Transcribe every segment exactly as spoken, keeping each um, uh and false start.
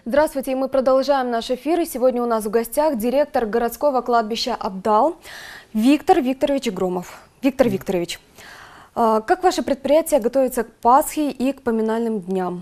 Здравствуйте, и мы продолжаем наш эфир. И сегодня у нас в гостях директор городского кладбища Абдал Виктор Викторович Громов. Виктор Викторович, как ваше предприятие готовится к Пасхе и к поминальным дням?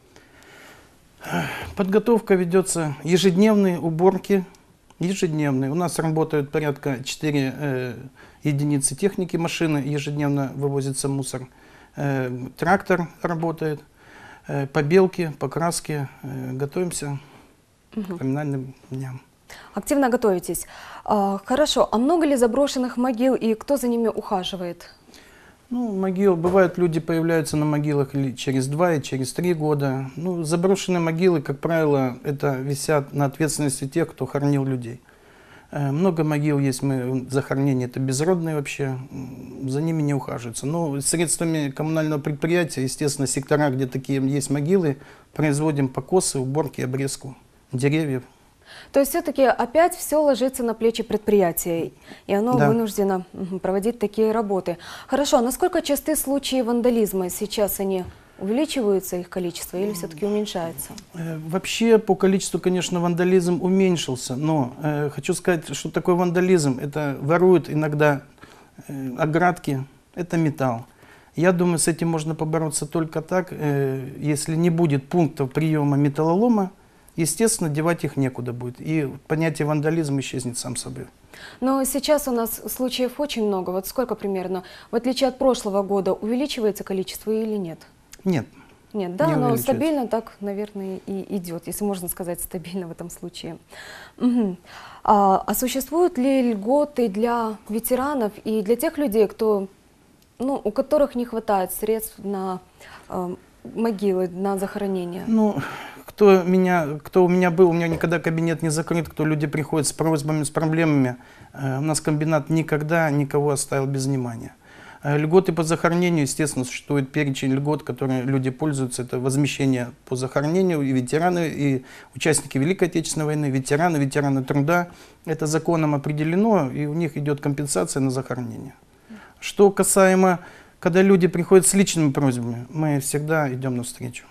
Подготовка ведется, ежедневные уборки, ежедневные. У нас работают порядка четыре э, единицы техники, машины, ежедневно вывозится мусор. Э, трактор работает, э, побелки, покраски. Э, готовимся угу. к поминальным дням. Активно готовитесь. А, хорошо, а много ли заброшенных могил и кто за ними ухаживает? Ну, могил, бывают, люди появляются на могилах через два и через три года. Ну, заброшенные могилы, как правило, это висят на ответственности тех, кто хоронил людей. Э, много могил есть, мы захоронения, это безродные вообще, за ними не ухаживаются. Но средствами коммунального предприятия, естественно, сектора, где такие есть могилы, производим покосы, уборки, обрезку деревьев. То есть все-таки опять все ложится на плечи предприятия, и оно да. вынуждено проводить такие работы. Хорошо, а насколько часты случаи вандализма сейчас они увеличиваются, их количество, или все-таки уменьшается? Вообще по количеству, конечно, вандализм уменьшился, но э, хочу сказать, что такое вандализм. Это воруют иногда э, оградки, это металл. Я думаю, с этим можно побороться только так, э, если не будет пунктов приема металлолома. Естественно, девать их некуда будет, и понятие вандализма исчезнет сам собой. Но сейчас у нас случаев очень много. Вот сколько примерно, в отличие от прошлого года, увеличивается количество или нет? Нет. Нет, да, не но стабильно так, наверное, и идет, если можно сказать стабильно в этом случае. Угу. А, а существуют ли льготы для ветеранов и для тех людей, кто, ну, у которых не хватает средств на э, могилы, на захоронение? Ну, Кто, меня, кто у меня был, у меня никогда кабинет не закрыт, кто люди приходят с просьбами, с проблемами. Э, у нас комбинат никогда никого оставил без внимания. Э, льготы по захоронению, естественно, существует перечень льгот, которые люди пользуются. Это возмещение по захоронению, и ветераны, и участники Великой Отечественной войны, ветераны, ветераны труда. Это законом определено, и у них идет компенсация на захоронение. Что касаемо, когда люди приходят с личными просьбами, мы всегда идем навстречу.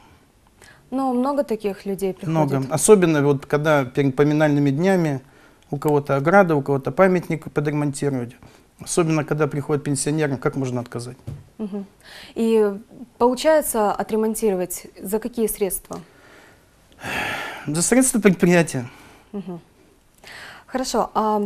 Ну, много таких людей приходит? Много. Особенно вот когда перед поминальными днями у кого-то ограда, у кого-то памятник подремонтировать. Особенно когда приходят пенсионеры, как можно отказать? Угу. И получается отремонтировать за какие средства? За средства предприятия. Угу. Хорошо. А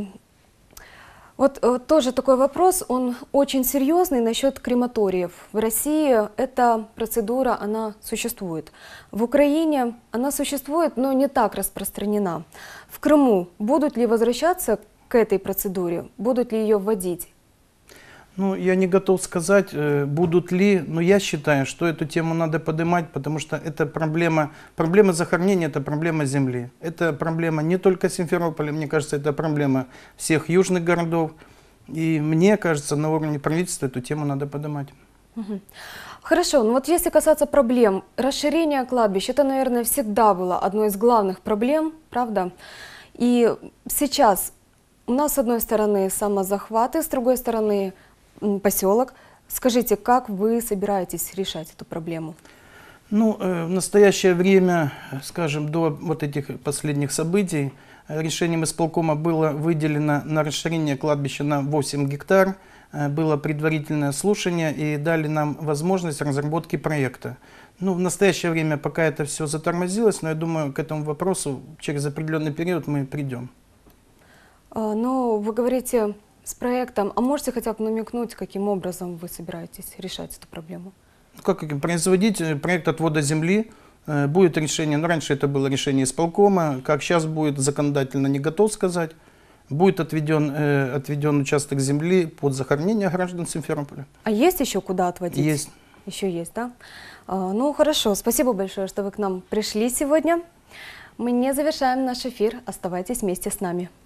вот э, тоже такой вопрос, он очень серьезный насчет крематориев. В России эта процедура, она существует. В Украине она существует, но не так распространена. В Крыму будут ли возвращаться к этой процедуре? Будут ли ее вводить? Ну, я не готов сказать, будут ли, но я считаю, что эту тему надо поднимать, потому что это проблема, проблема захоронения, это проблема земли. Это проблема не только Симферополя, мне кажется, это проблема всех южных городов. И мне кажется, на уровне правительства эту тему надо поднимать. Угу. Хорошо, ну вот если касаться проблем, расширение кладбищ, это, наверное, всегда было одной из главных проблем, правда? И сейчас у нас, с одной стороны, самозахваты, с другой стороны, поселок. Скажите, как вы собираетесь решать эту проблему? Ну, в настоящее время, скажем, до вот этих последних событий, решением исполкома было выделено на расширение кладбища на восемь гектар. Было предварительное слушание и дали нам возможность разработки проекта. Ну, в настоящее время пока это все затормозилось, но я думаю, к этому вопросу через определенный период мы придем. А, ну, вы говорите с проектом, а можете хотя бы намекнуть, каким образом вы собираетесь решать эту проблему? Как производить проект отвода земли, будет решение, ну раньше это было решение исполкома, как сейчас будет, законодательно не готов сказать, будет отведен, э, отведен участок земли под захоронение граждан Симферополя. А есть еще куда отводить? Есть. Еще есть, да? А, ну хорошо, спасибо большое, что вы к нам пришли сегодня. Мы не завершаем наш эфир, оставайтесь вместе с нами.